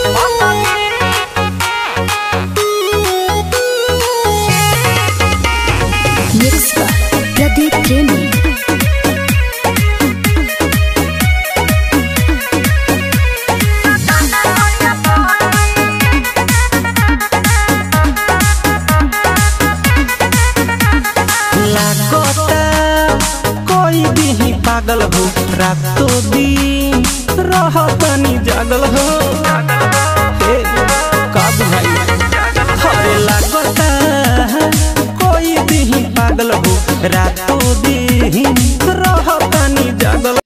प्रदीप प्रेमी पागल हो रातों दिन रहतनी जागल हो का बुझाई हरे लागता कोई भी पागल हो रातों दिन रहतनी जागल।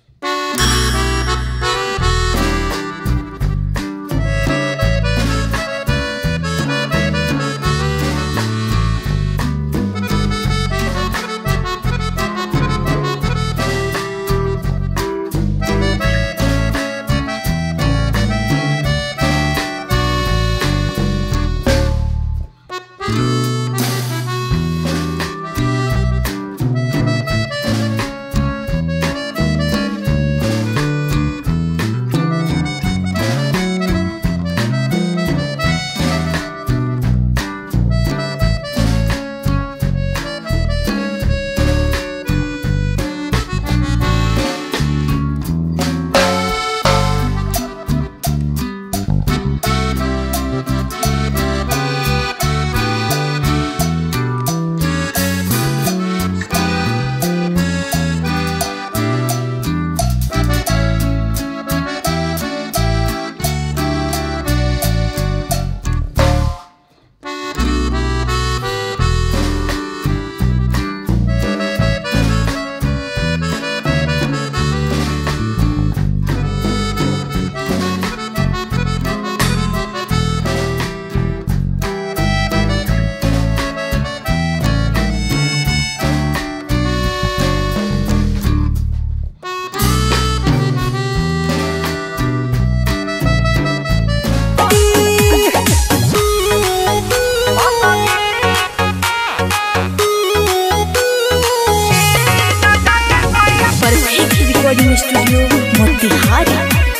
स्टूडियो मोतिहारी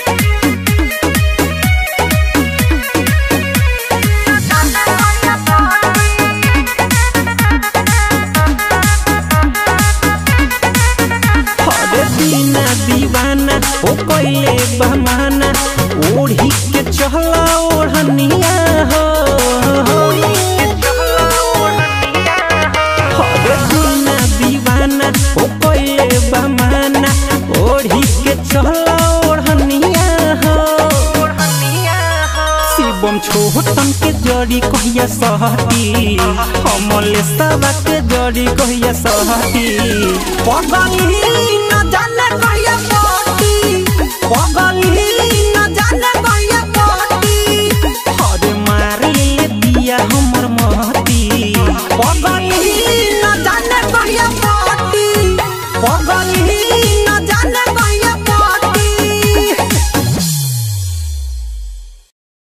दीवाना ओ कोइले बहाना ओढ़ी के चहला ओढ़निया हो दीवाना ओ कोइले बहाना ओढ़ी के चहला ओढ़निया हो शिवम छोटन के जड़ी कहिया सहती हमले सबा के जड़ी कहिया सहती पगली न जाने कहिया पगली